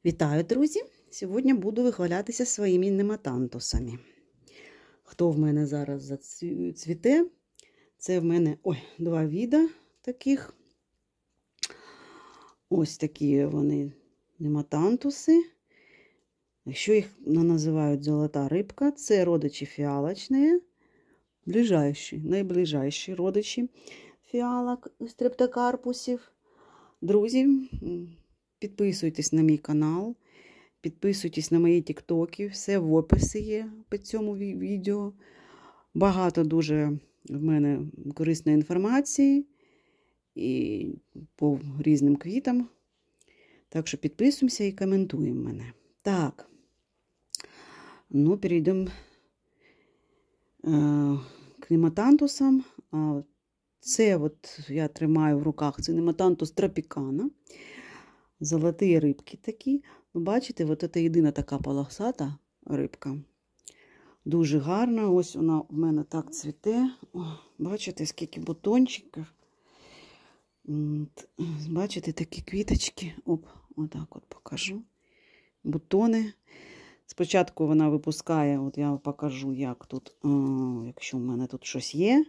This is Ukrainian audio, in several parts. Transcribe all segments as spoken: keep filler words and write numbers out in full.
Вітаю, друзі! Сьогодні буду вихвалятися своїми нематантусами. Хто в мене зараз зацвіте? Це в мене ой, два віда таких. Ось такі вони нематантуси. Якщо їх називають золота рибка, це родичі фіалочні, ближайші, найближайші родичі фіалок стрептокарпусів. Друзі, підписуйтесь на мій канал, підписуйтесь на мої тіктоки, все в описі є під цьому відео. Багато дуже в мене корисної інформації і по різним квітам. Так що підписуємося і коментуємо мене. Так, ну перейдемо е, к нематантусам. Це от я тримаю в руках, це нематантус тропікана. Золоті рибки такі. Ну, бачите, от це єдина така полосата рибка. Дуже гарна. Ось вона в мене так цвіте. О, бачите, скільки бутончиків. Бачите, такі квіточки. Оп, отак от покажу. Бутони. Спочатку вона випускає, от я покажу, як тут, о, якщо в мене тут щось є.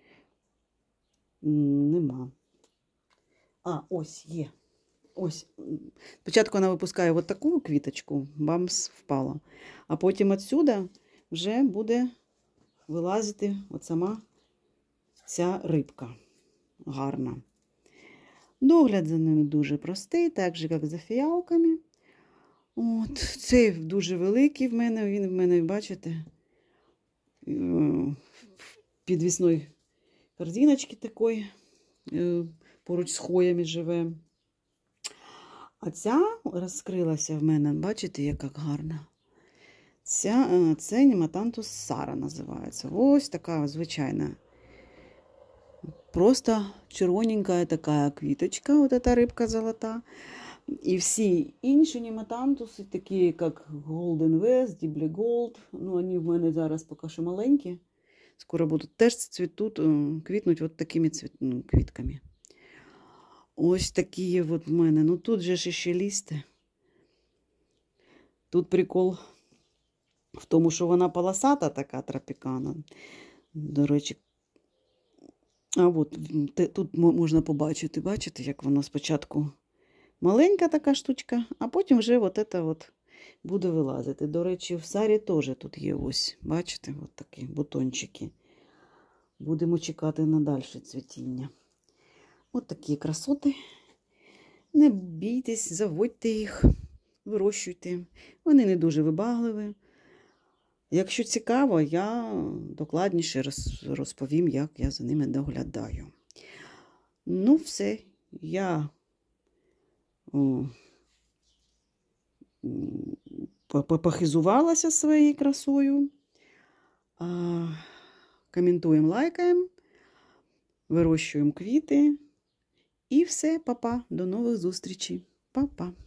Нема. А, ось є. Ось. Спочатку вона випускає от таку квіточку, бамс, впала. А потім отсюда вже буде вилазити от сама ця рибка. Гарна. Догляд за ними дуже простий, так же, як за фіалками. От. Цей дуже великий в мене, він в мене, бачите, в підвісної корзиночки такої, поруч з хвоями живе. А ця розкрилася в мене, бачите, яка гарна. Ця, це нематантус Сара називається. Ось така звичайна. Просто червоненька така квіточка, от ця рибка золота. І всі інші нематантуси, такі як Golden West, Dible Gold, ну вони в мене зараз поки що маленькі. Скоро будуть теж цвітуть, квітнуть от такими цвіт... квітками. Ось такі от в мене. Ну тут же ж ще лісти. Тут прикол в тому, що вона полосата така тропікана. До речі, а от тут можна побачити, бачите, як вона спочатку маленька така штучка, а потім вже от це от буде вилазити. До речі, в Сарі теж тут є ось, бачите, от такі бутончики. Будемо чекати на дальше цвітіння. От такі красоти. Не бійтесь, заводьте їх, вирощуйте. Вони не дуже вибагливі. Якщо цікаво, я докладніше розповім, як я за ними доглядаю. Ну, все. Я о, похизувалася своєю красою. А, коментуємо, лайкаємо, вирощуємо квіти. І все, па-па, до нових зустрічей. Па-па.